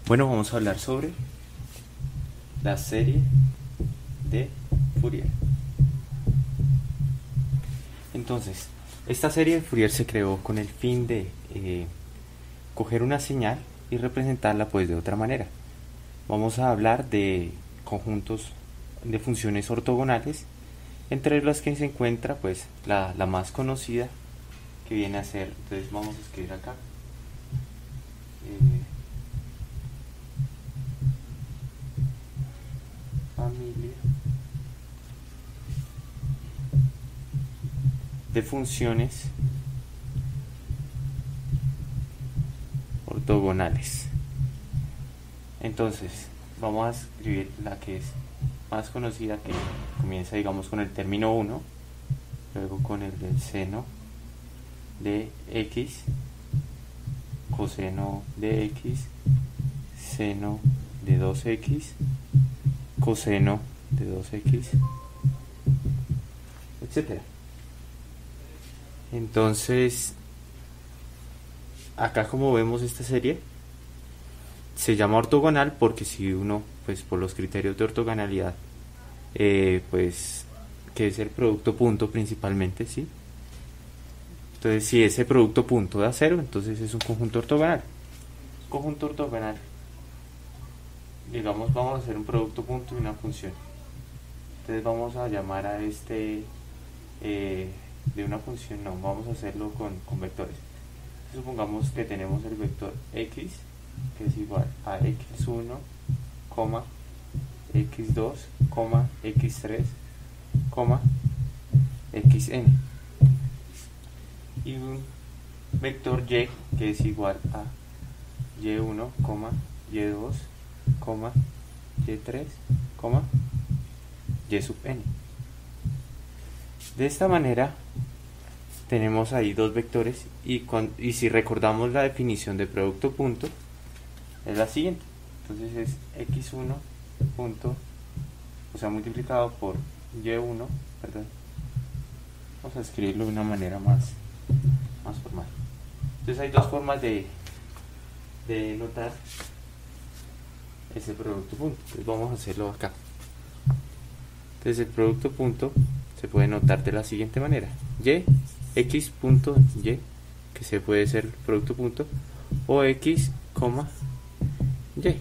Bueno, vamos a hablar sobre la serie de Fourier. Entonces, esta serie de Fourier se creó con el fin de coger una señal y representarla pues de otra manera. Vamos a hablar de conjuntos de funciones ortogonales, entre las que se encuentra pues la más conocida, que viene a ser, entonces vamos a escribir acá familia de funciones ortogonales. Entonces vamos a escribir la que es más conocida, que comienza digamos con el término 1, luego con el del seno de x, coseno de x, seno de 2x, coseno de 2x, etcétera. Entonces, acá como vemos esta serie se llama ortogonal porque si uno, pues por los criterios de ortogonalidad, pues que es el producto punto principalmente, ¿sí? Entonces si ese producto punto da 0, entonces es un conjunto ortogonal. Conjunto ortogonal, digamos, vamos a hacer un producto punto y una función. Entonces vamos a llamar a este de una función, no, vamos a hacerlo con vectores. Supongamos que tenemos el vector x, que es igual a x1, x2, x3, xn, y un vector y, que es igual a y1, y2, y3, y sub n. De esta manera tenemos ahí dos vectores y si recordamos la definición de producto punto es la siguiente. Entonces es x1 punto, o sea, multiplicado por y1, perdón, vamos a escribirlo de una manera más formal. Entonces hay dos formas de notar ese producto punto. Entonces vamos a hacerlo acá. Entonces el producto punto se puede notar de la siguiente manera: y, x punto y, que se puede ser producto punto, o x, y.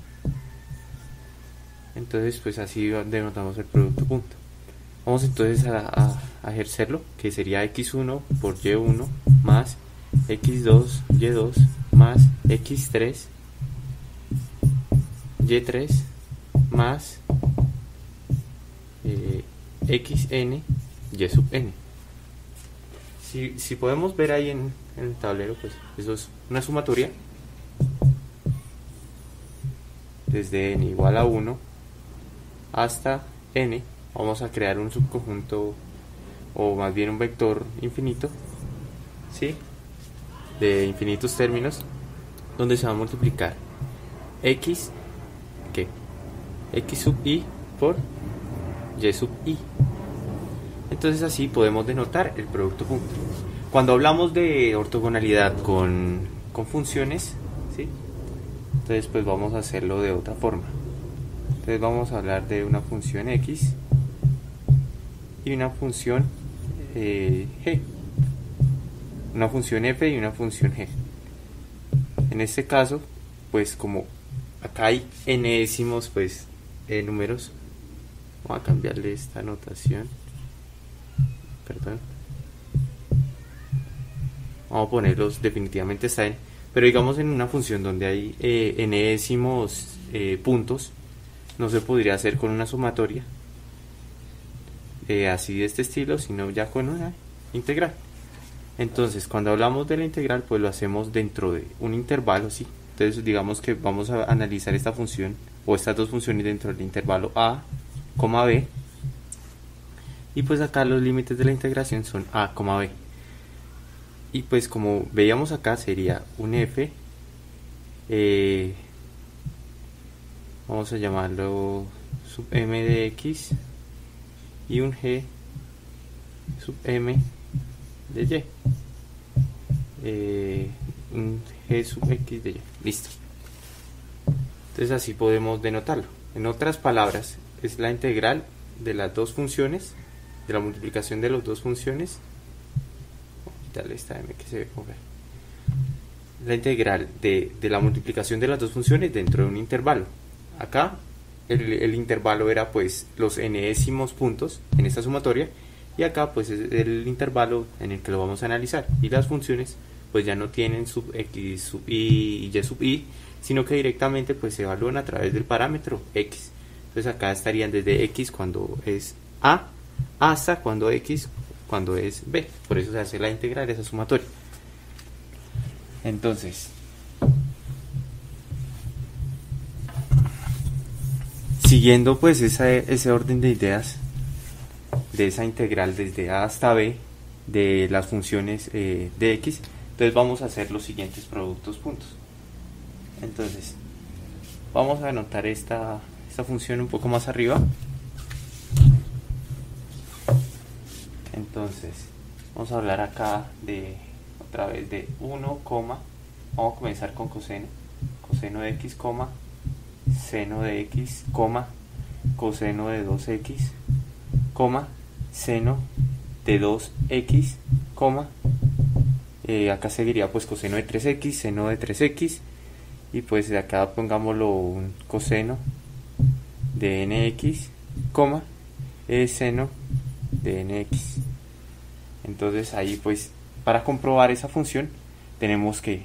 Entonces pues así denotamos el producto punto. Vamos entonces a ejercerlo, que sería x1 por y1 más x2 y2 más x3 y3 más xn y sub n. Si podemos ver ahí en el tablero, pues eso es una sumatoria desde n igual a 1 hasta n. Vamos a crear un subconjunto, o más bien un vector infinito, ¿sí? De infinitos términos, donde se va a multiplicar x, ¿qué? X sub i por y sub i. Entonces así podemos denotar el producto punto. Cuando hablamos de ortogonalidad con funciones, ¿sí? Entonces pues vamos a hacerlo de otra forma. Entonces vamos a hablar de una función x y una función g, una función f y una función g. En este caso, pues como acá hay enésimos pues números, vamos a cambiarle esta notación, perdón, vamos a ponerlos, definitivamente está n, pero digamos en una función donde hay enésimos puntos, no se podría hacer con una sumatoria así de este estilo, sino ya con una integral. Entonces cuando hablamos de la integral, pues lo hacemos dentro de un intervalo, ¿sí? Entonces digamos que vamos a analizar esta función o estas dos funciones dentro del intervalo a, b, y pues acá los límites de la integración son a, b, y pues como veíamos acá sería un f, vamos a llamarlo sub m de x, y un g sub m de y, un g sub x de y. Listo. Entonces así podemos denotarlo. En otras palabras, es la integral de las dos funciones, de la multiplicación de las dos funciones. Voy a quitarle esta m que se ve como la integral de la multiplicación de las dos funciones dentro de un intervalo. Acá el intervalo era pues los enésimos puntos en esta sumatoria, y acá pues es el intervalo en el que lo vamos a analizar, y las funciones pues ya no tienen sub x sub y y sub i, sino que directamente pues se evalúan a través del parámetro x. Entonces acá estarían desde x cuando es a hasta cuando x cuando es b, por eso se hace la integral de esa sumatoria. Entonces, siguiendo pues ese orden de ideas de esa integral desde a hasta b de las funciones de x, entonces vamos a hacer los siguientes productos puntos. Entonces vamos a anotar esta función un poco más arriba. Entonces vamos a hablar acá de otra vez de 1, vamos a comenzar con coseno de x, seno de x, coseno de 2x, seno de 2x, acá seguiría pues coseno de 3x, seno de 3x, y pues de acá pongámoslo un coseno de nx, seno de nx. Entonces ahí pues para comprobar esa función tenemos que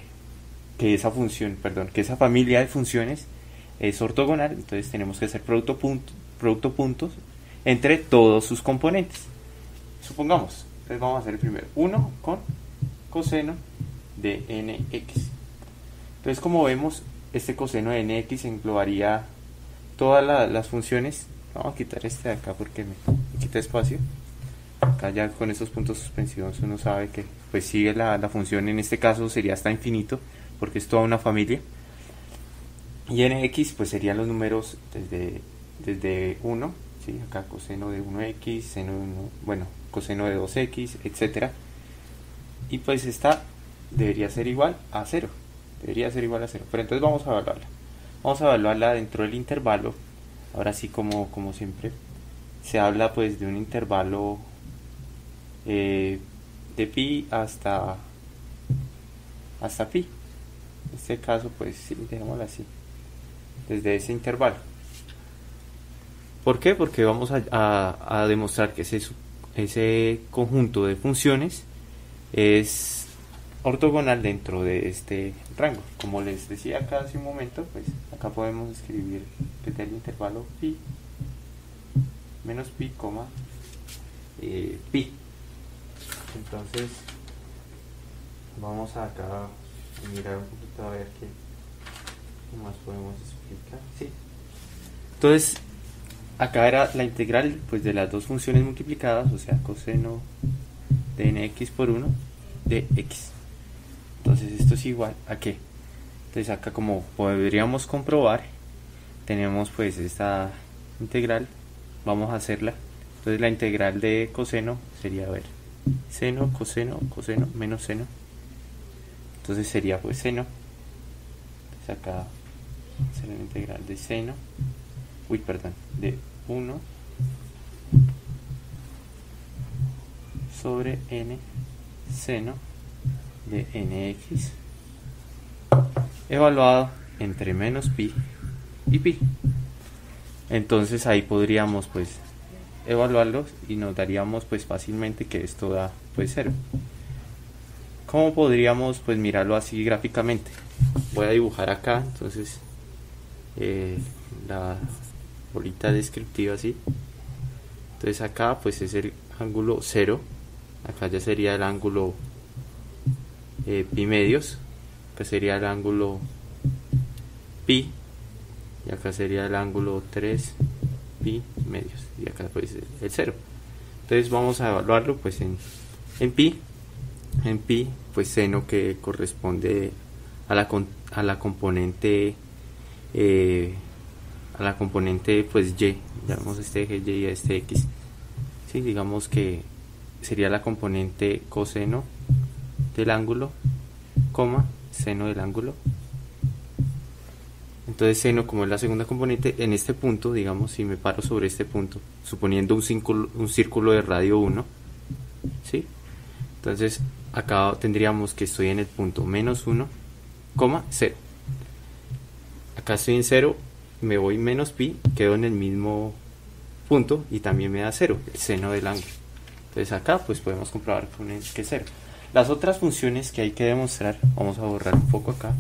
esa familia de funciones es ortogonal, entonces tenemos que hacer producto puntos entre todos sus componentes. Supongamos, entonces vamos a hacer el primero, 1 con coseno de nx. Entonces, como vemos, este coseno de nx englobaría todas las funciones. Vamos a quitar este de acá porque me quita espacio. Acá ya con estos puntos suspensivos uno sabe que pues sigue la función, en este caso sería hasta infinito porque es toda una familia. Y nx pues serían los números desde 1, ¿sí? Acá coseno de 1x, seno de 1, bueno, coseno de 2x, etcétera. Y pues esta debería ser igual a 0. Pero entonces vamos a evaluarla. Vamos a evaluarla dentro del intervalo. Ahora sí, como siempre, se habla pues de un intervalo de pi hasta pi. En este caso pues sí, dejémoslo así, desde ese intervalo. ¿Por qué? Porque vamos a demostrar que ese conjunto de funciones es ortogonal dentro de este rango. Como les decía acá hace un momento, pues acá podemos escribir desde el intervalo pi menos pi, pi. Entonces vamos acá a mirar un poquito a ver qué más podemos explicar. ¿Sí? Entonces acá era la integral pues de las dos funciones multiplicadas, o sea coseno de nx por 1 de x. Entonces esto es igual a qué. Entonces acá, como podríamos comprobar, tenemos pues esta integral. Vamos a hacerla. Entonces la integral de coseno sería, a ver, seno, coseno, menos seno. Entonces sería pues seno. Entonces acá será la integral de seno, de 1 sobre n seno de nx evaluado entre menos pi y pi. Entonces ahí podríamos pues evaluarlos y nos daríamos pues fácilmente que esto da pues 0. ¿Cómo podríamos pues mirarlo así gráficamente? Voy a dibujar acá entonces la bolita descriptiva así. Entonces acá pues es el ángulo 0, acá ya sería el ángulo pi medios, acá sería el ángulo pi, y acá sería el ángulo 3 pi medios, y acá pues el 0. Entonces vamos a evaluarlo pues en pi pues seno, que corresponde a la componente pues y, llamamos este eje y a este x, ¿sí? Digamos que sería la componente coseno del ángulo, seno del ángulo. Entonces seno, como es la segunda componente, en este punto, digamos, si me paro sobre este punto, suponiendo un círculo de radio 1, ¿sí? Entonces acá tendríamos que estoy en el punto menos 1, 0. Acá estoy en 0, me voy menos pi, quedo en el mismo punto y también me da 0, el seno del ángulo. Entonces acá pues podemos comprobar que es 0. Las otras funciones que hay que demostrar, vamos a borrar un poco acá.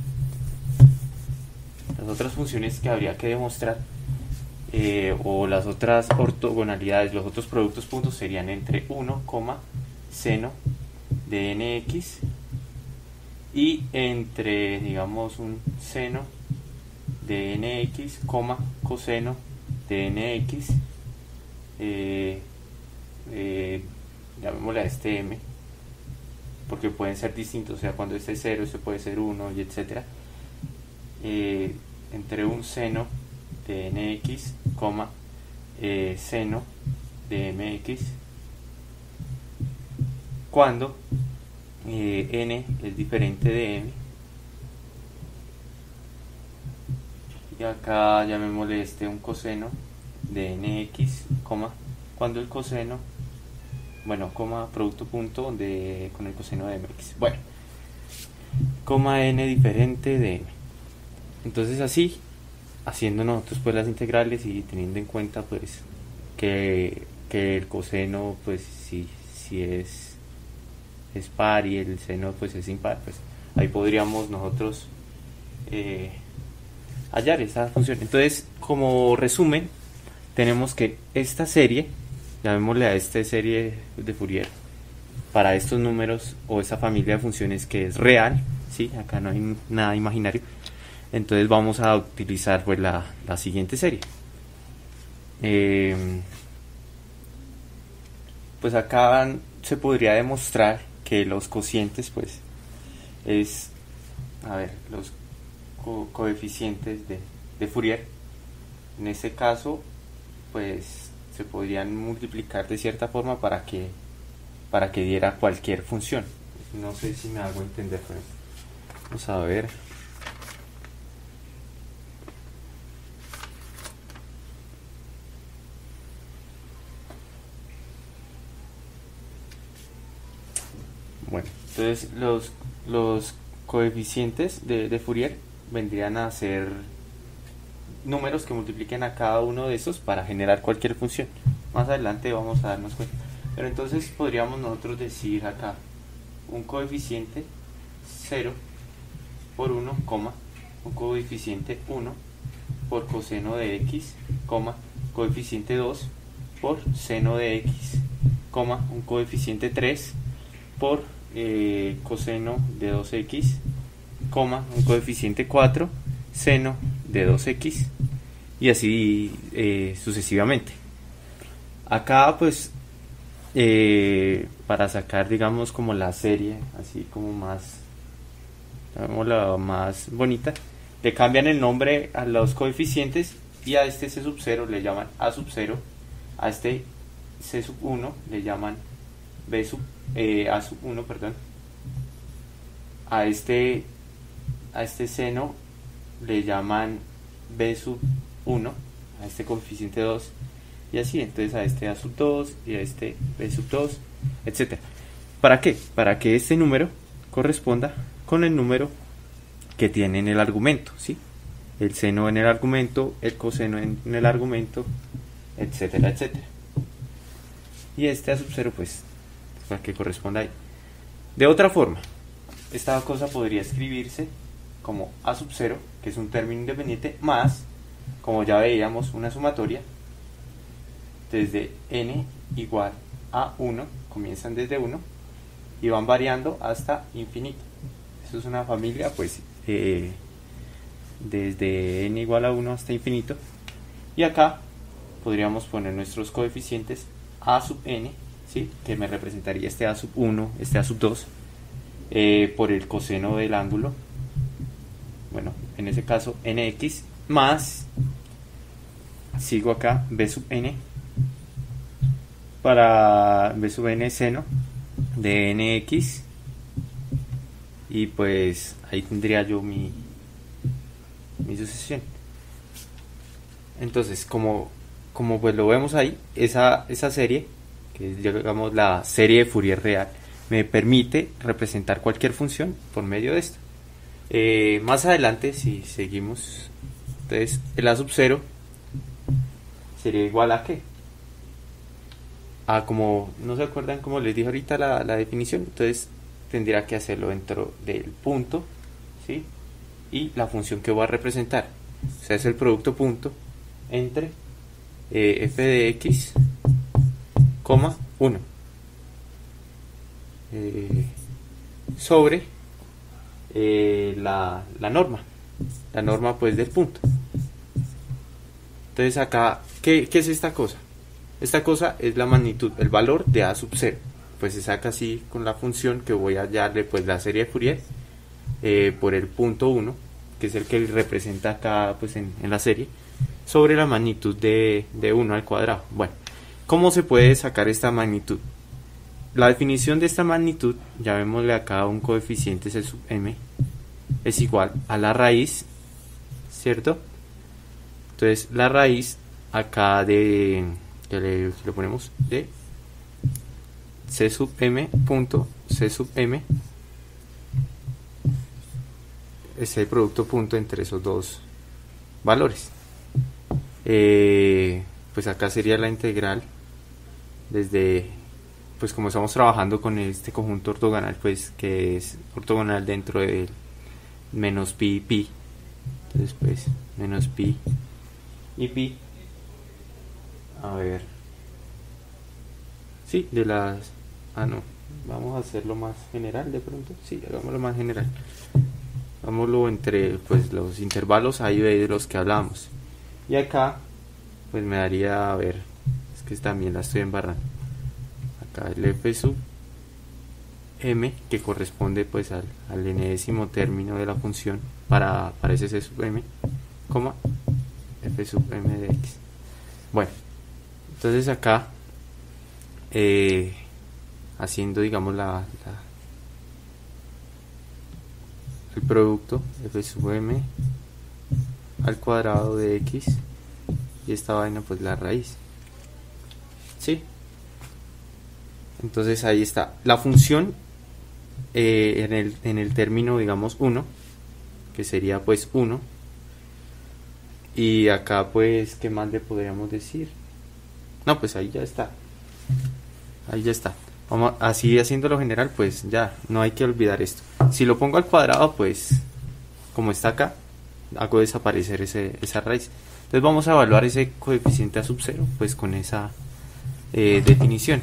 Las otras funciones que habría que demostrar, o las otras ortogonalidades, los otros productos puntos serían entre 1, seno de nx y entre, digamos, un seno de nx, coseno de nx, llamémosle a este m, porque pueden ser distintos, o sea, cuando este es 0, este puede ser 1 y etcétera. Entre un seno de nx, seno de mx, cuando n es diferente de m, y acá llamémosle este un coseno de nx, cuando el coseno, bueno, producto punto con el coseno de mx, bueno, n diferente de m. Entonces así, haciendo nosotros pues las integrales y teniendo en cuenta pues que el coseno pues si es par y el seno pues es impar, pues ahí podríamos nosotros hallar esa función. Entonces, como resumen, tenemos que esta serie, llamémosle a esta serie de Fourier, para estos números o esta familia de funciones que es real, ¿sí? Acá no hay nada imaginario. Entonces vamos a utilizar pues la siguiente serie. Pues acá se podría demostrar que los cocientes pues es, a ver, los coeficientes de Fourier. En este caso pues se podrían multiplicar de cierta forma para que diera cualquier función. No sé si me hago entender con esto. Vamos a ver. Bueno, entonces los coeficientes de Fourier vendrían a ser números que multipliquen a cada uno de esos para generar cualquier función. Más adelante vamos a darnos cuenta. Pero entonces podríamos nosotros decir acá un coeficiente 0 por 1, un coeficiente 1 por coseno de x, coeficiente 2 por seno de x, un coeficiente 3 por coseno de 2x, un coeficiente 4 seno de 2x, y así sucesivamente. Acá pues para sacar digamos como la serie así como más, la más bonita, le cambian el nombre a los coeficientes y a este C sub 0 le llaman A sub 0, a este C sub 1 le llaman A sub 1, perdón, a este seno le llaman B sub 1, a este coeficiente 2, y así, entonces a este A sub 2 y a este B sub 2, etc. ¿Para qué? Para que este número corresponda con el número que tiene en el argumento, ¿sí? El seno en el argumento, el coseno en el argumento, etcétera, etcétera. Y este A sub 0 pues para que corresponda ahí. De otra forma, esta cosa podría escribirse como A sub 0, que es un término independiente, más, como ya veíamos, una sumatoria desde n igual a 1, comienzan desde 1 y van variando hasta infinito. Eso es una familia pues desde n igual a 1 hasta infinito, y acá podríamos poner nuestros coeficientes a sub n, ¿sí? Que me representaría este a sub 1, este a sub 2 por el coseno del ángulo, bueno, en ese caso nx, más, sigo acá, b sub n, para b sub n seno de nx, y pues ahí tendría yo mi sucesión. Entonces, como pues lo vemos ahí, esa serie, que es digamos la serie de Fourier real, me permite representar cualquier función por medio de esto. Más adelante, si seguimos, entonces el A sub 0 sería igual a ¿qué? A como, ¿no se acuerdan como les dije ahorita la definición? Entonces tendría que hacerlo dentro del punto, ¿sí? Y la función que voy a representar, o sea, es el producto punto entre f de x, 1 sobre la norma pues del punto. Entonces acá, ¿qué es esta cosa? Esta cosa es la magnitud, el valor de a sub 0. Pues se saca así con la función que voy a darle pues la serie de Fourier por el punto 1, que es el que representa acá pues en la serie, sobre la magnitud de 1 al cuadrado. Bueno, ¿cómo se puede sacar esta magnitud? La definición de esta magnitud, llamémosle acá un coeficiente C sub m, es igual a la raíz, ¿cierto? Entonces la raíz acá de, le ponemos de C sub m punto C sub m es el producto punto entre esos dos valores. Pues acá sería la integral desde, pues como estamos trabajando con este conjunto ortogonal, pues que es ortogonal dentro del menos pi y pi, entonces pues menos pi y pi, a ver, sí, de las, no, vamos a hacerlo más general de pronto, sí, hagámoslo más general, hagámoslo entre pues los intervalos a y b de los que hablamos, y acá pues me daría, a ver, es que también la estoy embarrando, acá el f sub m, que corresponde pues al enésimo término de la función para ese c sub m, coma f sub m de x. Bueno, entonces acá haciendo digamos el producto f sub m al cuadrado de x y esta vaina pues la raíz, ¿sí? Entonces ahí está la función en el término digamos 1, que sería pues 1, y acá pues ¿qué más le podríamos decir? No, pues ahí ya está, vamos así haciéndolo general, pues ya no hay que olvidar esto. Si lo pongo al cuadrado, pues como está acá, hago desaparecer esa raíz. Entonces vamos a evaluar ese coeficiente a sub 0 pues con esa definición.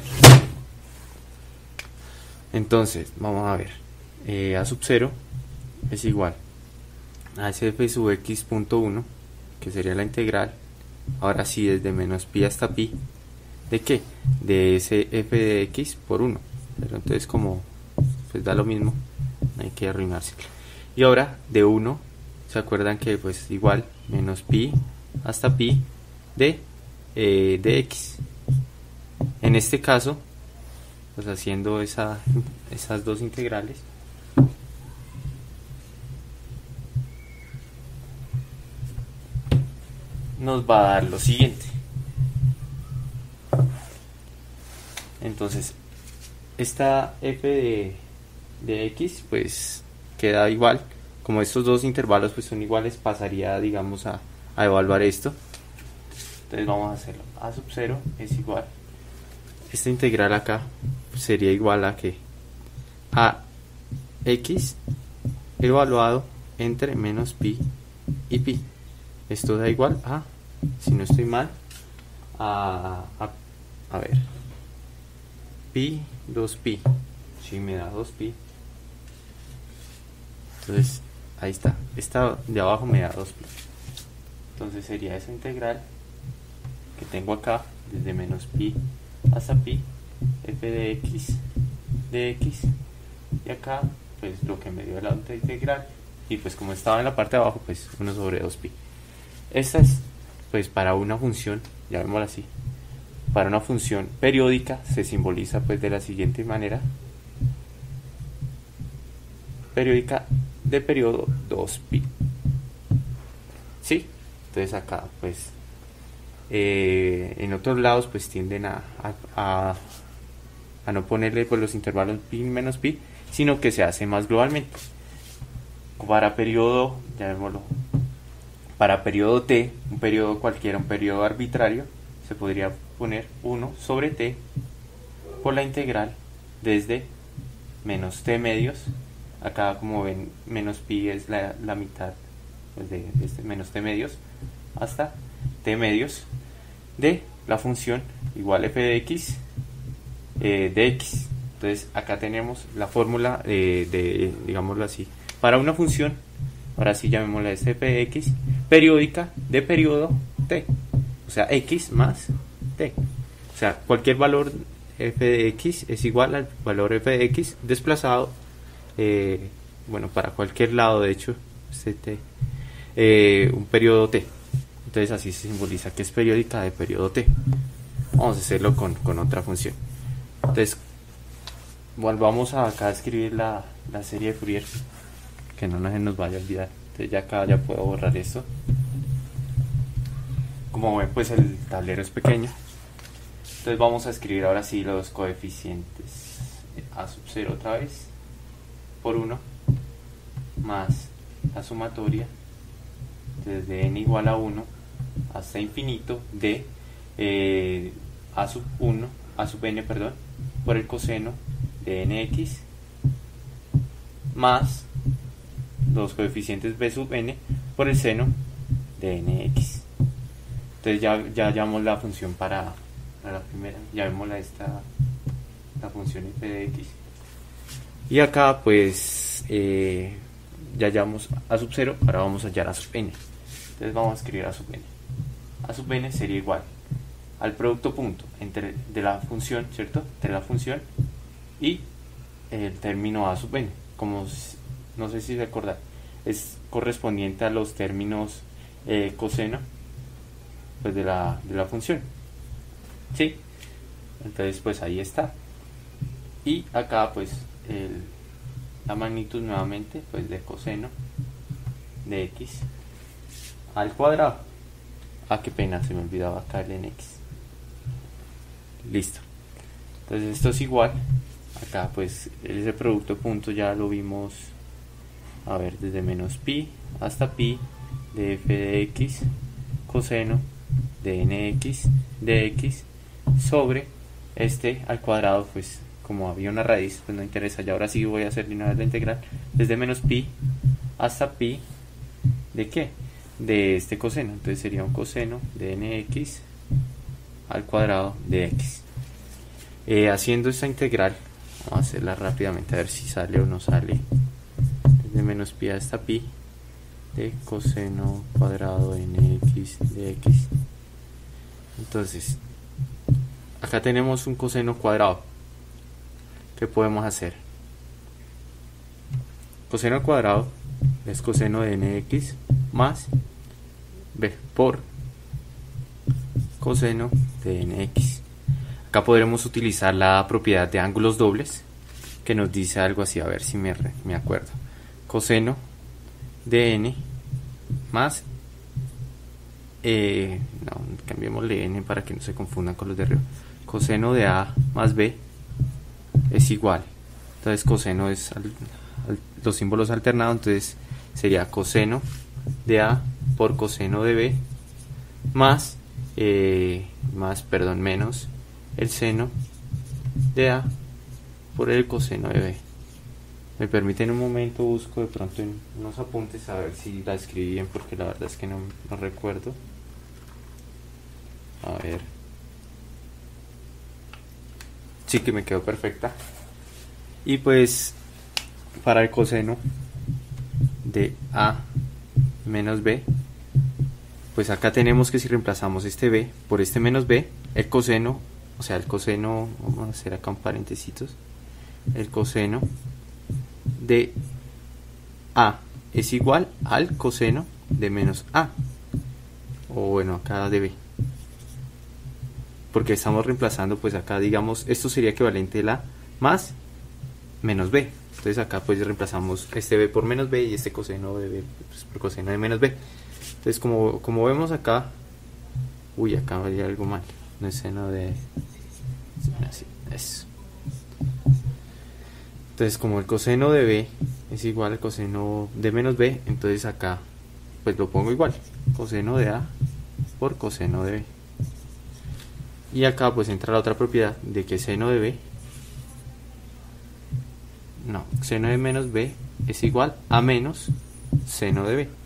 Entonces vamos a ver, a sub 0 es igual a ese f sub x punto 1, que sería la integral, ahora sí desde menos pi hasta pi, ¿de qué? De ese f de x por 1, pero entonces como pues da lo mismo, no hay que arruinarse. Y ahora de 1, ¿se acuerdan que pues igual menos pi hasta pi de x? En este caso, pues haciendo esas dos integrales, nos va a dar lo siguiente. Entonces esta f de x pues queda igual, como estos dos intervalos pues son iguales, pasaría digamos a evaluar esto. Entonces vamos a hacerlo, a sub 0 es igual, esta integral acá sería igual a que a x evaluado entre menos pi y pi. Esto da igual a, si no estoy mal, a ver, pi 2pi, si me da 2pi, entonces ahí está, esta de abajo me da 2pi, entonces sería esa integral que tengo acá desde menos pi hasta pi, f de x, y acá pues lo que me dio la otra integral, y pues como estaba en la parte de abajo pues 1 sobre 2pi. Esta es pues para una función, llamémosla así, para una función periódica se simboliza pues de la siguiente manera: periódica de periodo 2pi, ¿sí? Entonces acá pues En otros lados pues tienden a no ponerle pues los intervalos pi menos pi, sino que se hace más globalmente. Para periodo, llamémoslo, para periodo t, un periodo cualquiera, un periodo arbitrario, se podría poner 1 sobre t por la integral desde menos t medios. Acá, como ven, menos pi es la mitad pues de este menos t medios hasta t medios de la función igual f de x de x. Entonces acá tenemos la fórmula digámoslo así, para una función, ahora sí llamémosla f de x, periódica de periodo t, o sea x más t. O sea, cualquier valor f de x es igual al valor f de x desplazado, bueno, para cualquier lado, de hecho, un periodo t. Entonces así se simboliza que es periódica de periodo t. Vamos a hacerlo con otra función. Entonces, volvamos acá a escribir la serie de Fourier, que no se nos vaya a olvidar. Entonces ya acá ya puedo borrar esto. Como ven, pues el tablero es pequeño. Entonces vamos a escribir ahora sí los coeficientes. A sub 0 otra vez por 1 más la sumatoria desde n igual a 1 hasta infinito de a sub n, perdón, por el coseno de nx más los coeficientes b sub n por el seno de nx. Entonces ya llamamos la función para la primera, llamémosla la función f de x, y acá pues ya llamamos a sub 0, ahora vamos a hallar a sub n. Entonces vamos a escribir a sub n. A sub n sería igual al producto punto de la función, ¿cierto? De la función y el término a sub n, como no sé si se acuerdan, es correspondiente a los términos coseno pues de la función, ¿sí? Entonces pues ahí está. Y acá pues la magnitud nuevamente pues de coseno de x al cuadrado. Ah, qué pena, se me olvidaba acá el nx. Listo. Entonces esto es igual. Acá pues ese producto punto ya lo vimos, a ver, desde menos pi hasta pi de f de x coseno de nx de x sobre este al cuadrado. Pues como había una raíz pues no interesa, ya ahora sí voy a hacer de una vez la integral desde menos pi hasta pi de qué, de este coseno. Entonces sería un coseno de nx al cuadrado de x. Haciendo esta integral, vamos a hacerla rápidamente a ver si sale o no sale. Desde menos pi hasta pi de coseno cuadrado de nx de x. Entonces acá tenemos un coseno cuadrado. ¿Qué podemos hacer? Coseno cuadrado es coseno de nx más b por coseno de nx. Acá podremos utilizar la propiedad de ángulos dobles, que nos dice algo así, a ver si me acuerdo. Coseno de n más no, cambiémosle n para que no se confundan con los de arriba. Coseno de a más b es igual, entonces coseno es los símbolos alternados, entonces sería coseno de a por coseno de b más menos el seno de a por el coseno de b. Me permiten un momento, busco de pronto en unos apuntes a ver si la escribí bien, porque la verdad es que no recuerdo. A ver, sí, que me quedó perfecta. Y pues para el coseno de a menos b, pues acá tenemos que si reemplazamos este b por este menos b, el coseno, o sea el coseno, vamos a hacer acá un paréntesis, el coseno de a es igual al coseno de menos a, o bueno, acá de b, porque estamos reemplazando, pues acá digamos, esto sería equivalente a la más menos b. Entonces acá pues reemplazamos este b por menos b y este coseno de b pues por coseno de menos b. Entonces como vemos acá, Uy, acá había algo mal. No es seno de... Así, eso. Entonces, como el coseno de b es igual al coseno de menos b, entonces acá pues lo pongo igual. Coseno de a por coseno de b. Y acá pues entra la otra propiedad de que seno de b... No, seno de menos b es igual a menos seno de b.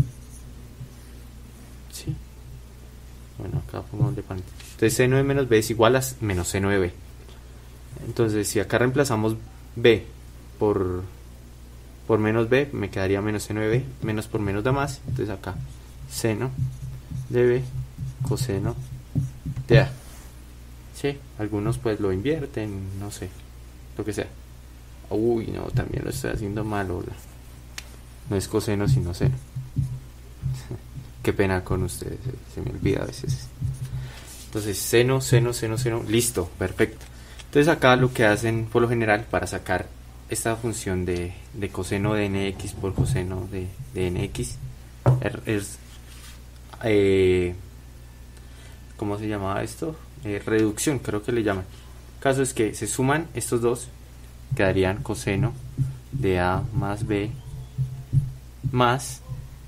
¿Sí? Bueno, acá pongamos de paréntesis. Entonces seno de menos b es igual a menos seno de b. Entonces si acá reemplazamos b por menos b, me quedaría menos seno de b, menos por menos da más. Entonces acá seno de b coseno de a. ¿Sí? Algunos pues lo invierten, no sé, lo que sea. Uy, no, también lo estoy haciendo mal, hola. No es coseno sino seno. Qué pena con ustedes, se me olvida a veces. Entonces seno, seno, seno, seno, listo, perfecto. Entonces acá lo que hacen por lo general para sacar esta función de coseno de nx por coseno de nx es ¿cómo se llamaba esto? Reducción, creo que le llaman. El caso es que se suman estos dos, quedarían coseno de a más b más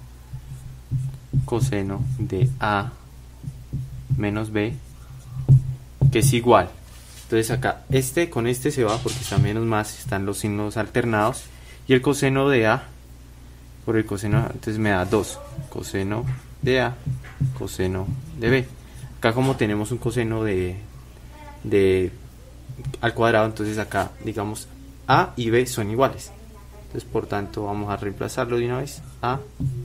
coseno de a menos b, que es igual. Entonces acá este con este se va porque está menos más, están los signos alternados, y el coseno de a por el coseno, entonces me da 2 coseno de a coseno de b. Acá como tenemos un coseno de al cuadrado, entonces acá digamos a y b son iguales, entonces por tanto vamos a reemplazarlo de una vez. A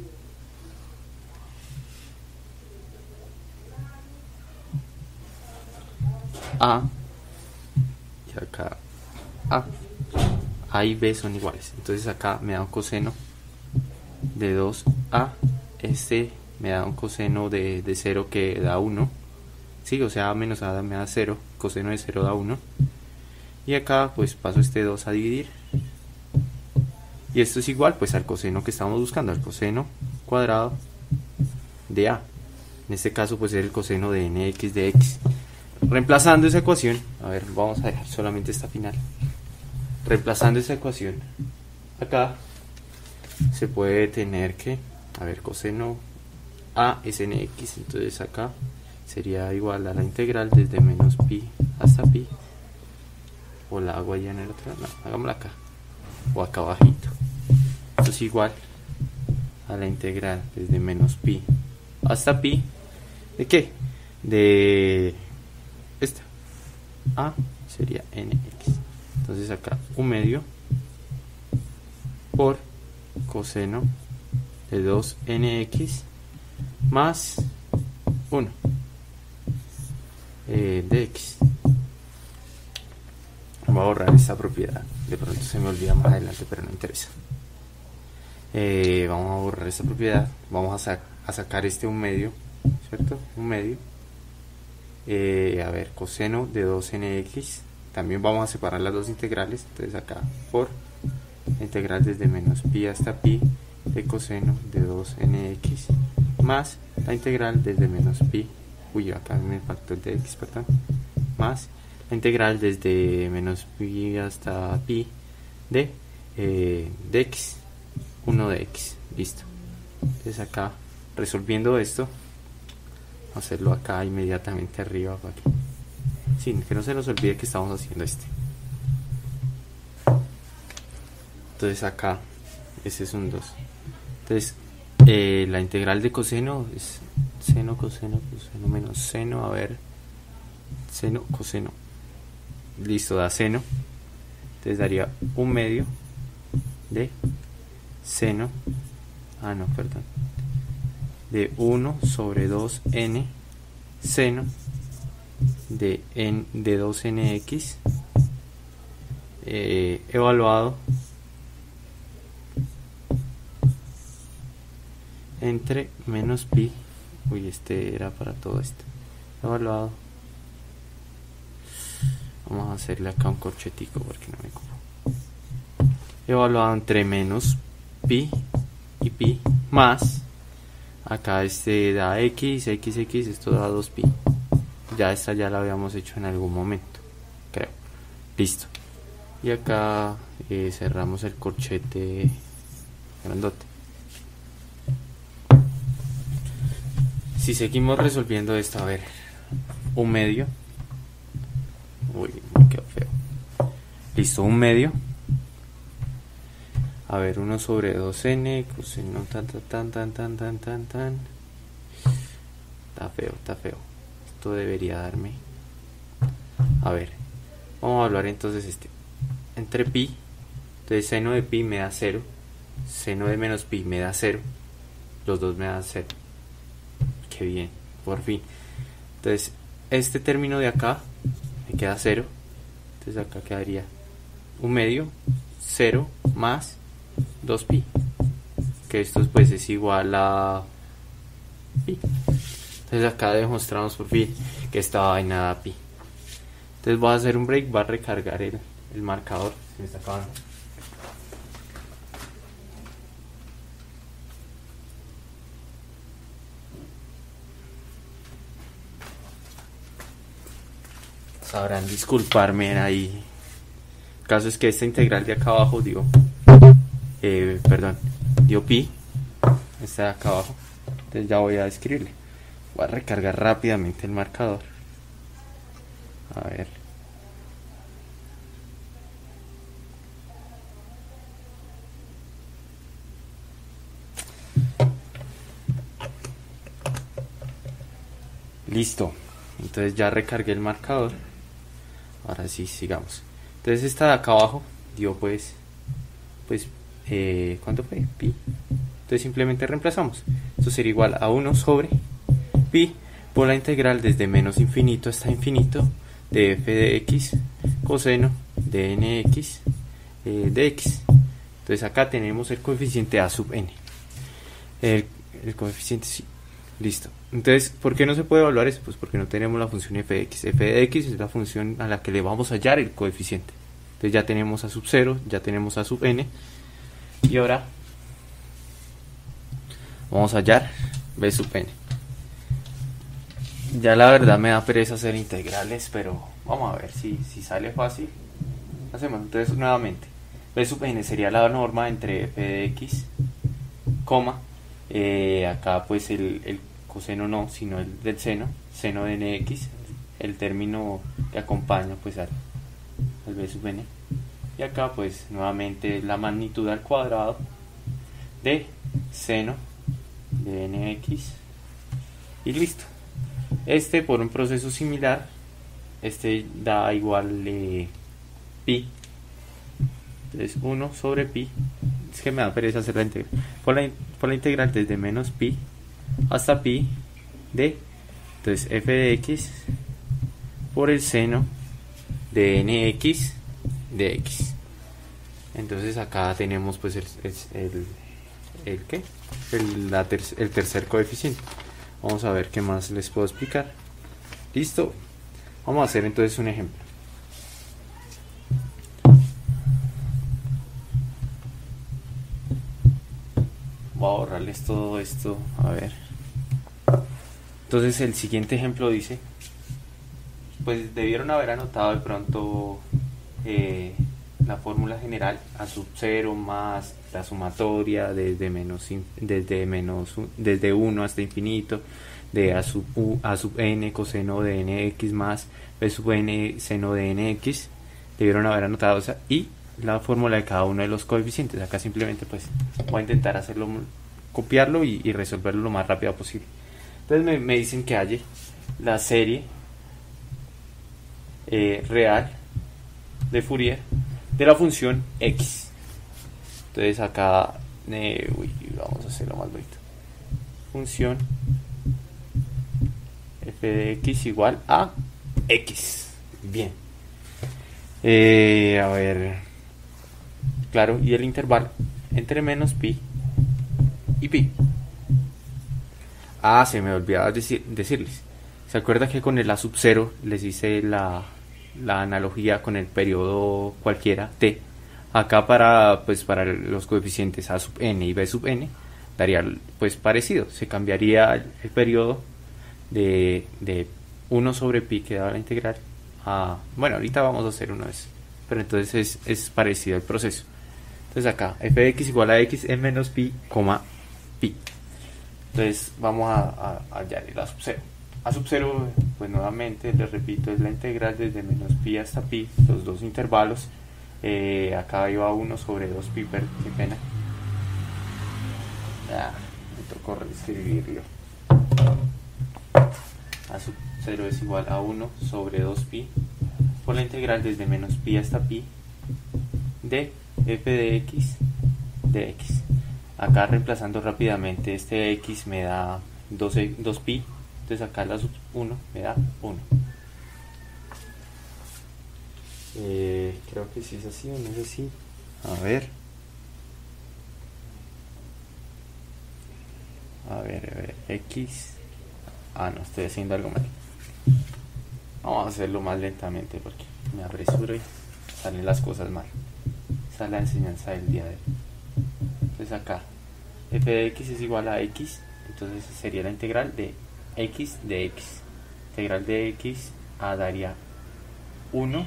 y acá a y b son iguales, entonces acá me da un coseno de 2a, este me da un coseno de 0 que da 1, sí, o sea a menos a me da 0, coseno de 0 da 1, y acá pues paso este 2 a dividir, y esto es igual pues al coseno que estamos buscando, al coseno cuadrado de a. En este caso pues es el coseno de nx de x. Reemplazando esa ecuación, a ver, vamos a dejar solamente esta final. Reemplazando esa ecuación, acá se puede tener que, a ver, coseno a es nx, entonces acá sería igual a la integral desde menos pi hasta pi, o la hago allá en el otro, no, hagámosla acá, o acá abajito. Esto es igual a la integral desde menos pi hasta pi, ¿de qué? De esta, a sería nx, entonces acá 1/2 por coseno de 2nx más 1 de x. Voy a borrar esta propiedad, de pronto se me olvida más adelante, pero no interesa. Vamos a borrar esta propiedad, vamos a sacar este 1/2, ¿cierto? 1/2. A ver, coseno de 2nx, también vamos a separar las dos integrales, entonces acá por integral desde menos pi hasta pi de coseno de 2nx más la integral desde menos pi, uy, acá me faltó el de x, perdón, más la integral desde menos pi hasta pi de x, 1 de x, listo. Entonces acá resolviendo esto, vamos a hacerlo acá inmediatamente arriba para que, sí, que no se nos olvide que estamos haciendo este. Entonces acá ese es un 2. Entonces la integral de coseno es seno, coseno, coseno menos seno, a ver, seno, coseno, listo, da seno, entonces daría 1/2 de seno, no, perdón, de 1 sobre 2n seno de 2nx evaluado entre menos pi, uy, este era para todo esto, evaluado, vamos a hacerle acá un corchetico porque no me ocupo, evaluado entre menos pi y pi más Acá este da x, esto da 2pi. Ya esta ya la habíamos hecho en algún momento, creo. Listo. Y acá cerramos el corchete grandote. Si seguimos resolviendo esto, a ver, un medio. Uy, me quedó feo. Listo, un medio. A ver, 1 sobre 2n, coseno tan. Está feo. Esto debería darme. A ver, vamos a hablar entonces entre pi. Entonces seno de pi me da 0. Seno de menos pi me da 0. Los dos me dan 0. Qué bien, por fin. Entonces, este término de acá me queda 0. Entonces acá quedaría un medio, 0 más 2pi. Que esto pues es igual a pi. Entonces acá demostramos por fin que esta vaina da pi. Entonces voy a hacer un break, va a recargar el marcador. Se me está acabando. Sabrán disculparme ahí. El caso es que esta integral de acá abajo dio pi. Esta de acá abajo. Entonces ya voy a escribirle. Voy a recargar rápidamente el marcador. A ver. Listo. Entonces ya recargué el marcador. Ahora sí, sigamos. Entonces esta de acá abajo dio pues ¿cuánto fue? Pi. Entonces simplemente reemplazamos. Esto sería igual a 1 sobre pi por la integral desde menos infinito hasta infinito de f de x coseno de nx de x. Entonces acá tenemos el coeficiente a sub n. El coeficiente, sí. Listo. Entonces, ¿por qué no se puede evaluar eso? Pues porque no tenemos la función f de x. F de x es la función a la que le vamos a hallar el coeficiente. Entonces ya tenemos a sub 0, ya tenemos a sub n. Y ahora vamos a hallar b sub n. Ya la verdad me da pereza hacer integrales, pero vamos a ver si sale fácil. Hacemos entonces nuevamente. B sub n sería la norma entre f de x, coma, acá pues el coseno no, sino el del seno de nx, el término que acompaña pues al b sub n. Y acá pues nuevamente la magnitud al cuadrado de seno de nx. Y listo. Por un proceso similar, da igual pi. Entonces 1 sobre pi. Es que me da pereza hacer la integral. Por la integral desde menos pi hasta pi de, entonces f de x por el seno de nx de x. Entonces acá tenemos pues el tercer coeficiente. Vamos a ver qué más les puedo explicar. Listo. Vamos a hacer entonces un ejemplo. Voy a borrarles todo esto. A ver. Entonces el siguiente ejemplo dice, pues debieron haber anotado de pronto la fórmula general a sub 0 más la sumatoria desde 1 hasta infinito de a sub n coseno de nx más b sub n seno de nx. Debieron haber anotado esa y la fórmula de cada uno de los coeficientes. Acá simplemente pues voy a intentar hacerlo, copiarlo y resolverlo lo más rápido posible. Entonces me dicen que halle la serie real de Fourier de la función x. Entonces acá vamos a hacerlo más bonito. Función f de x igual a x. Bien. A ver, claro, y el intervalo entre menos pi y pi. Se me olvidaba decirles. ¿Se acuerda que con el a sub 0 les hice la analogía con el periodo cualquiera t? Acá para los coeficientes a sub n y b sub n, daría pues parecido, se cambiaría el periodo de 1 sobre pi que da la integral a, bueno, ahorita vamos a hacer una vez, pero entonces es parecido el proceso. Entonces acá f de x igual a x en menos pi, pi. Entonces vamos a hallar el a sub 0. A sub 0, pues nuevamente les repito, es la integral desde menos pi hasta pi, los dos intervalos. Acá iba 1 sobre 2 pi, pero qué pena. Me tocó reescribirlo. A sub 0 es igual a 1 sobre 2 pi por la integral desde menos pi hasta pi de f de x de x. Acá reemplazando rápidamente este x me da 2pi, entonces acá la sub 1 me da 1. Creo que sí es así o no es así. A ver, x. No, estoy haciendo algo mal. Vamos a hacerlo más lentamente porque me apresuro y salen las cosas mal. Esa es la enseñanza del día de hoy. Entonces acá f de x es igual a x, entonces sería la integral de x de x. Integral de x daría 1.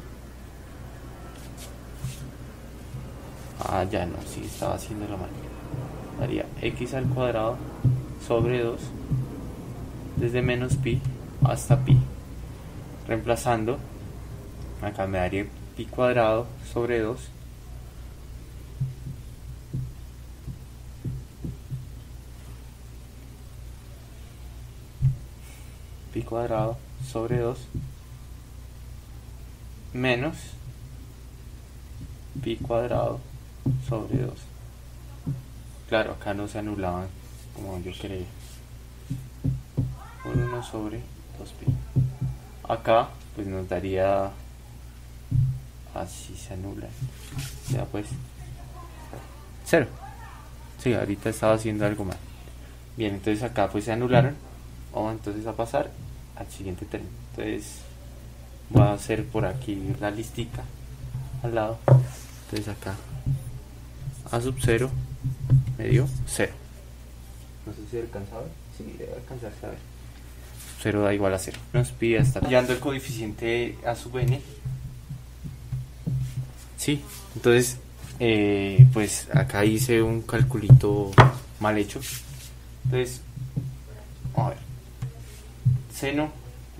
Ya no, sí estaba haciéndolo mal. Daría x al cuadrado sobre 2 desde menos pi hasta pi. Reemplazando, acá me daría pi cuadrado sobre 2 pi cuadrado sobre 2 menos pi cuadrado sobre 2. Claro, acá no se anulaban como yo creía. Por 1 sobre 2pi. Acá pues nos daría, así se anula, ya pues 0. Sí, ahorita estaba haciendo algo mal. Bien, entonces acá pues se anularon. Vamos entonces a pasar al siguiente término. Entonces voy a hacer por aquí la listica al lado. Entonces acá a sub 0 me dio 0. No sé si alcanza a ver. Sí, debe alcanzarse a ver. 0 da igual a 0. Nos pide hasta hallando el coeficiente a sub n. Sí, entonces pues acá hice un calculito mal hecho. Entonces, vamos a ver. Seno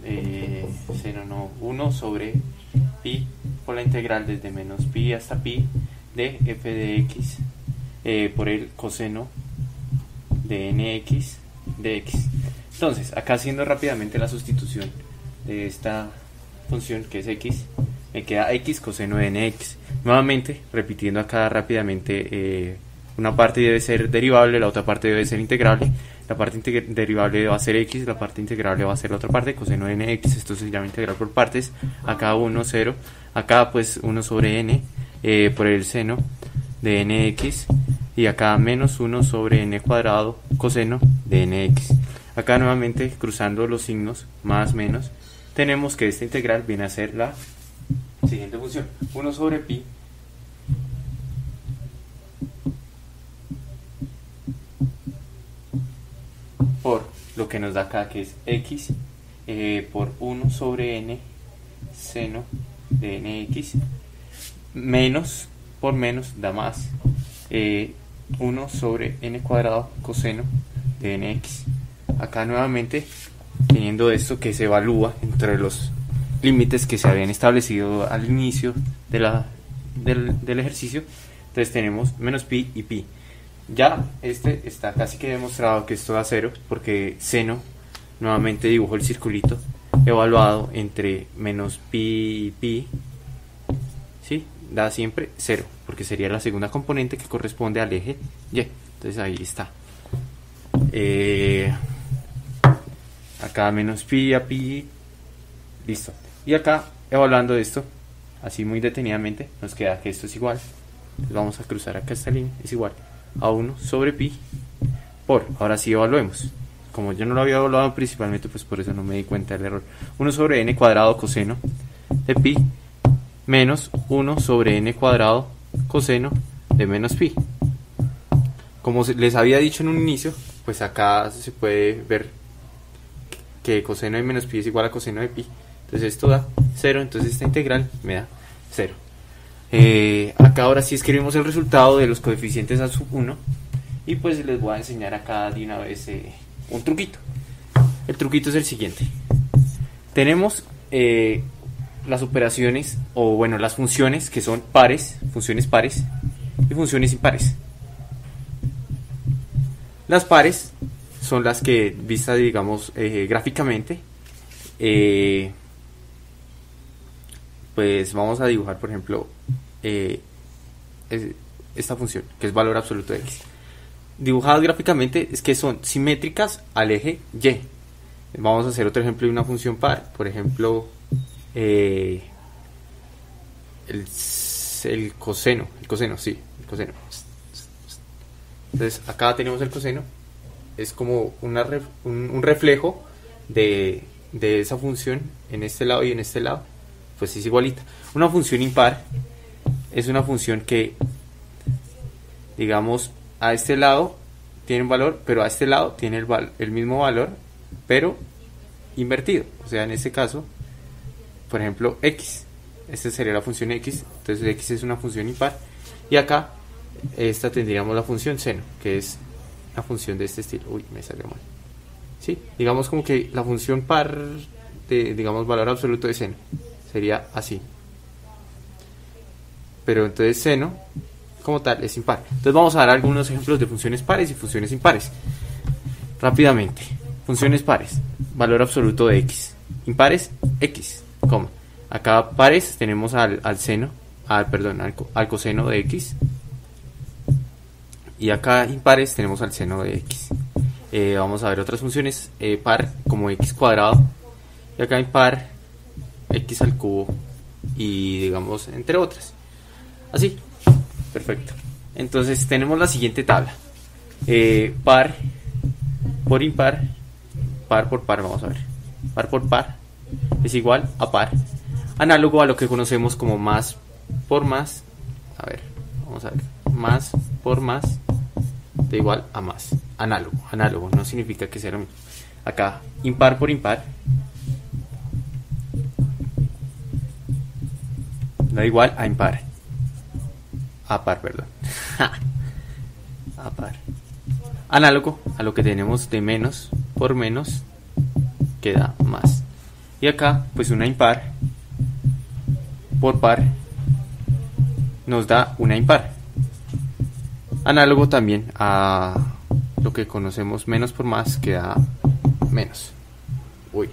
1 sobre pi por la integral desde menos pi hasta pi de f de x por el coseno de nx de x. Entonces, acá haciendo rápidamente la sustitución de esta función que es x, me queda x coseno de nx. Nuevamente, repitiendo acá rápidamente, una parte debe ser derivable, la otra parte debe ser integrable. La parte derivable va a ser x, la parte integrable va a ser la otra parte, coseno de nx. Esto se llama integral por partes. Acá 1, 0. Acá pues 1 sobre n por el seno de nx. Y acá menos 1 sobre n cuadrado coseno de nx. Acá nuevamente cruzando los signos, más menos, tenemos que esta integral viene a ser la siguiente función. 1 sobre pi por lo que nos da acá que es x por 1 sobre n seno de nx menos por menos da más 1 sobre n cuadrado coseno de nx. Acá nuevamente teniendo esto que se evalúa entre los límites que se habían establecido al inicio del ejercicio, entonces tenemos menos pi y pi. Ya está casi que demostrado que esto da 0 porque seno, nuevamente dibujo el circulito, evaluado entre menos pi y pi, ¿sí? Da siempre 0 porque sería la segunda componente que corresponde al eje y. Entonces ahí está. Acá menos pi a pi, listo. Y acá evaluando esto, así muy detenidamente, nos queda que esto es igual. Entonces vamos a cruzar acá esta línea, es igual a 1 sobre pi por, ahora sí evaluemos. Como yo no lo había evaluado principalmente, pues por eso no me di cuenta del error. 1 sobre n cuadrado coseno de pi menos 1 sobre n cuadrado coseno de menos pi. Como les había dicho en un inicio, pues acá se puede ver que coseno de menos pi es igual a coseno de pi. Entonces esto da 0, entonces esta integral me da 0. Acá ahora sí escribimos el resultado de los coeficientes a sub 1. Y pues les voy a enseñar acá de una vez un truquito. El truquito es el siguiente. Tenemos las operaciones, o bueno, las funciones que son pares, funciones pares y funciones impares. Las pares son las que, vistas digamos gráficamente, pues vamos a dibujar por ejemplo esta función que es valor absoluto de x. Dibujadas gráficamente es que son simétricas al eje y. Vamos a hacer otro ejemplo de una función par, por ejemplo el coseno, sí, el coseno. Entonces acá tenemos el coseno, es como un reflejo de esa función en este lado y en este lado, pues es igualita. Una función impar es una función que, digamos, a este lado tiene un valor, pero a este lado tiene el mismo valor, pero invertido. O sea, en este caso, por ejemplo, x. Esta sería la función x, entonces x es una función impar. Y acá, esta tendríamos la función seno, que es una función de este estilo. Uy, me salió mal. ¿Sí? Digamos como que la función par de, digamos, valor absoluto de seno sería así. Pero entonces seno, como tal, es impar. Entonces vamos a dar algunos ejemplos de funciones pares y funciones impares. Rápidamente. Funciones pares, valor absoluto de x. Impares, x, ¿cómo? Acá pares tenemos al seno, al coseno de x. Y acá impares tenemos al seno de x. Vamos a ver otras funciones, par como x cuadrado. Y acá impar, x al cubo. Y digamos, entre otras. Así, perfecto. Entonces tenemos la siguiente tabla. Par por impar, par por par, vamos a ver. Par por par es igual a par. Análogo a lo que conocemos como más por más. A ver, vamos a ver. Más por más de igual a más. Análogo, no significa que sea lo mismo. Acá, impar por impar da igual a impar. A par, perdón. A par. Análogo a lo que tenemos de menos por menos que da más. Y acá, pues una impar por par nos da una impar. Análogo también a lo que conocemos menos por más que da menos. Uy.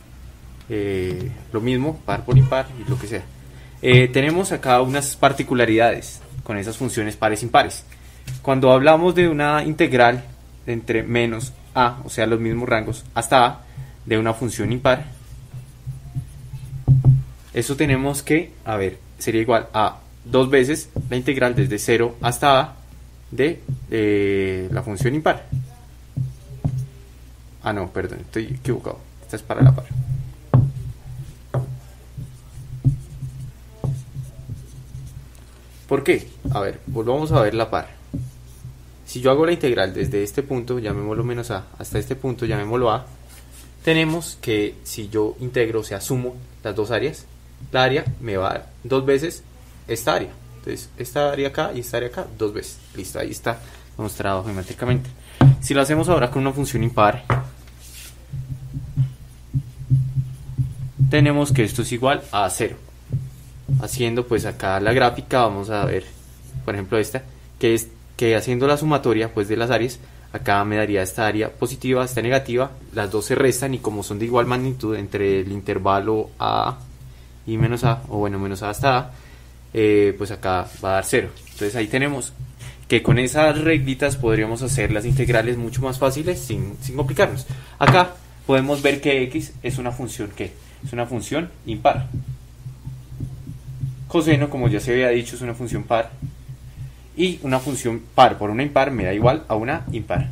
Lo mismo, par por impar y lo que sea. Tenemos acá unas particularidades con esas funciones pares impares. Cuando hablamos de una integral entre menos a, o sea los mismos rangos, hasta a de una función impar, eso tenemos que, a ver, sería igual a dos veces la integral desde 0 hasta a de la función impar. Ah, no, perdón, estoy equivocado. Esta es para la par. ¿Por qué? A ver, volvamos a ver la par. Si yo hago la integral desde este punto, llamémoslo menos a, hasta este punto, llamémoslo a, tenemos que si yo integro, o sea, sumo las dos áreas, la área me va a dar dos veces esta área. Entonces, esta área acá y esta área acá, dos veces. Listo, ahí está demostrado geométricamente. Si lo hacemos ahora con una función impar, tenemos que esto es igual a 0. Haciendo pues acá la gráfica, vamos a ver, por ejemplo esta, que es que haciendo la sumatoria pues de las áreas, acá me daría esta área positiva, esta negativa, las dos se restan y como son de igual magnitud entre el intervalo a y menos a, o bueno, menos a hasta a, pues acá va a dar 0. Entonces ahí tenemos que con esas reglitas podríamos hacer las integrales mucho más fáciles sin complicarnos. Acá podemos ver que x es una función que es una función impar. Coseno, como ya se había dicho, es una función par. Y una función par por una impar me da igual a una impar.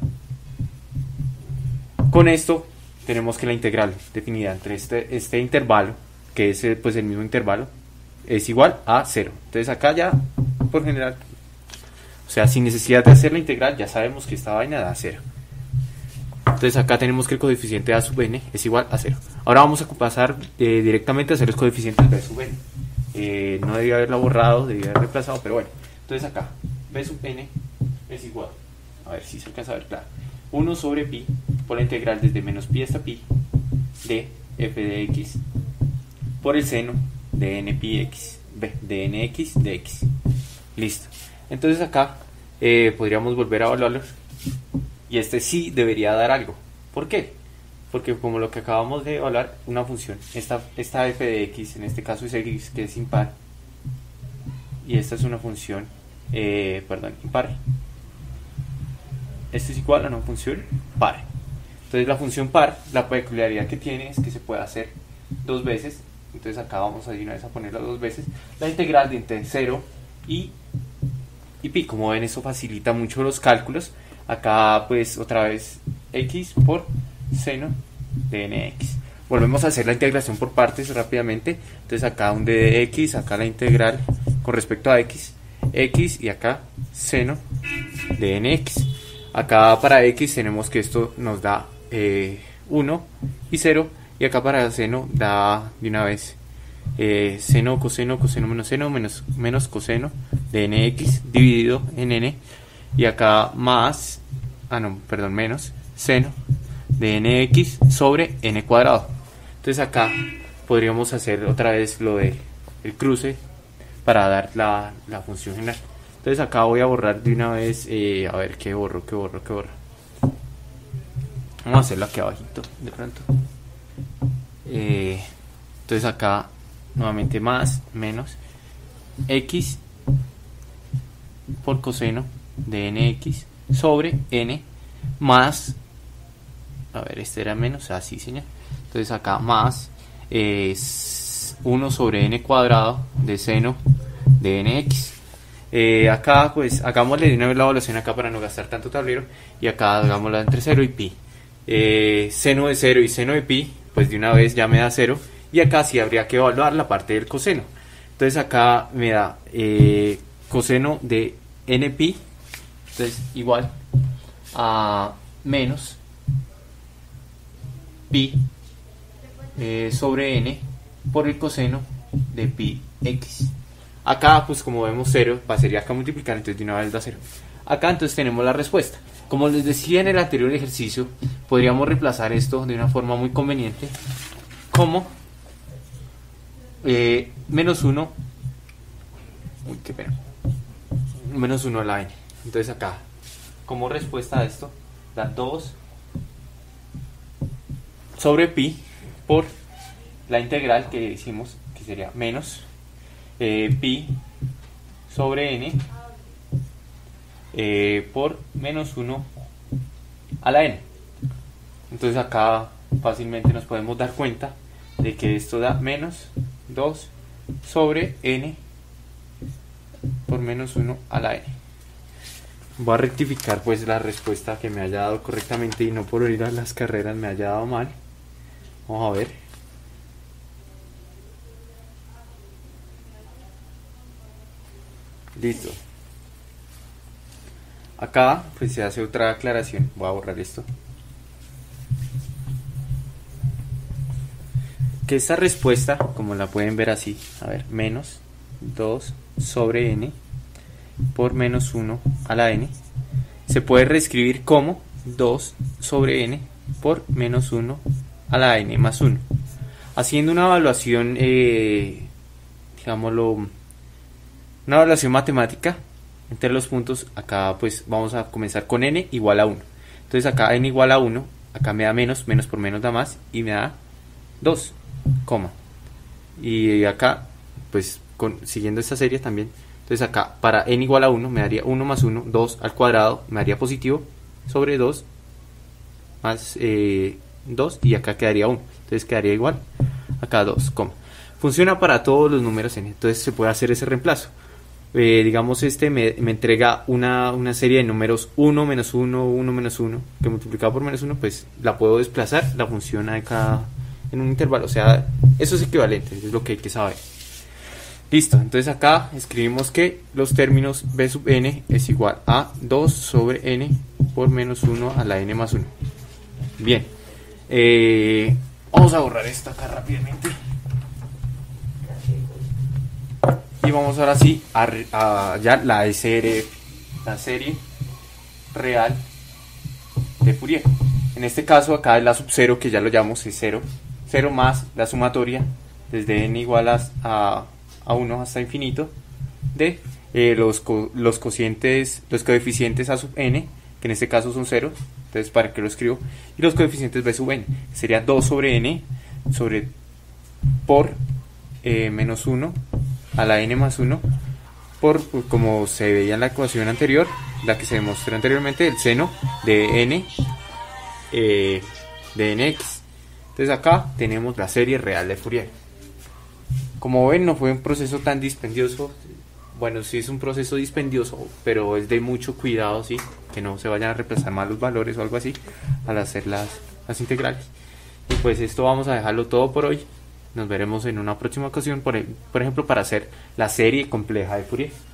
Con esto tenemos que la integral definida entre este intervalo, que es pues el mismo intervalo, es igual a 0. Entonces acá ya, por general, O sea, sin necesidad de hacer la integral, ya sabemos que esta vaina da 0. Entonces acá tenemos que el coeficiente a sub n es igual a 0. Ahora vamos a pasar directamente a hacer los coeficientes b sub n. No debía haberla borrado, debía haber reemplazado, pero bueno. Entonces acá, b sub n es igual, a ver si se alcanza a ver claro, 1 sobre pi por la integral desde menos pi hasta pi de f de x por el seno de n pi x, de nx de x. Listo. Entonces acá podríamos volver a evaluarlo. Y este sí debería dar algo. ¿Por qué? Porque como lo que acabamos de evaluar, una función, esta f de x, en este caso es x, que es impar, y esta es una función, impar. Esto es igual a una función par. Entonces la función par, la peculiaridad que tiene es que se puede hacer dos veces. Entonces acá vamos a ir una vez a ponerla dos veces. La integral de entre 0 y pi. Como ven, eso facilita mucho los cálculos. Acá pues otra vez x por seno de nx. Volvemos a hacer la integración por partes rápidamente. Entonces acá un d de x, acá la integral con respecto a x y acá seno de nx. Acá para x tenemos que esto nos da 1 y 0, y acá para seno da de una vez seno, coseno, coseno menos seno, menos coseno de nx dividido en n, y acá más, menos seno de nx sobre n cuadrado. Entonces acá podríamos hacer otra vez lo de el cruce para dar la función general. Entonces acá voy a borrar de una vez, a ver qué borro. Vamos a hacerlo aquí abajito de pronto. Entonces acá nuevamente más, menos x por coseno de nx sobre n más, a ver, este era menos, así señor. Entonces acá más 1 sobre n cuadrado de seno de nx. Acá pues hagámosle de una vez la evaluación acá para no gastar tanto tablero, y acá hagámosla entre 0 y pi. Seno de 0 y seno de pi, pues de una vez ya me da 0, y acá sí habría que evaluar la parte del coseno. Entonces acá me da coseno de n pi, entonces igual a menos pi sobre n por el coseno de pi x. Acá pues como vemos 0, pasaría acá a multiplicar, entonces de una vez da 0. Acá entonces tenemos la respuesta. Como les decía en el anterior ejercicio, podríamos reemplazar esto de una forma muy conveniente como menos 1, menos 1 a la n. Entonces acá, como respuesta a esto, da 2 sobre pi por la integral que hicimos, que sería menos pi sobre n por menos 1 a la n. Entonces acá fácilmente nos podemos dar cuenta de que esto da menos 2 sobre n por menos 1 a la n. Voy a rectificar pues la respuesta, que me haya dado correctamente y no por ir a las carreras me haya dado mal. Vamos a ver. Listo. Acá pues se hace otra aclaración. Voy a borrar esto. Que esta respuesta, como la pueden ver así, a ver, menos 2 sobre n por menos 1 a la n, se puede reescribir como 2 sobre n por menos 1 a la n más 1. Haciendo una evaluación, digámoslo, una evaluación matemática entre los puntos, acá pues vamos a comenzar con n igual a 1. Entonces acá n igual a 1, acá me da menos, menos por menos da más, y me da 2, coma. Y acá, pues siguiendo esta serie también, entonces acá para n igual a 1 me daría 1 más 1, 2 al cuadrado, me daría positivo, sobre 2 más 2, y acá quedaría 1. Entonces quedaría igual, acá 2, coma. Funciona para todos los números n, entonces se puede hacer ese reemplazo. Digamos me entrega una serie de números 1 menos 1, 1 menos 1, que multiplicado por menos 1, pues la puedo desplazar, la función acá en un intervalo, o sea, eso es equivalente, eso es lo que hay que saber. Listo, entonces acá escribimos que los términos b sub n es igual a 2 sobre n por menos 1 a la n más 1. Bien, vamos a borrar esto acá rápidamente. Y vamos ahora sí a ya la serie real de Fourier. En este caso acá es la sub 0, que ya lo llamamos es 0. 0 más la sumatoria desde n igual a 1 hasta infinito de los coeficientes a sub n, que en este caso son 0. Entonces, ¿para qué lo escribo? Y los coeficientes b sub n, sería 2 sobre n por menos 1 a la n más 1 por, como se veía en la ecuación anterior, la que se demostró anteriormente, el seno de n de nx. Entonces acá tenemos la serie real de Fourier. Como ven, no fue un proceso tan dispendioso. Bueno, sí es un proceso dispendioso, pero es de mucho cuidado, sí, que no se vayan a reemplazar mal los valores o algo así al hacer las integrales. Y pues esto vamos a dejarlo todo por hoy. Nos veremos en una próxima ocasión, por ejemplo, para hacer la serie compleja de Fourier.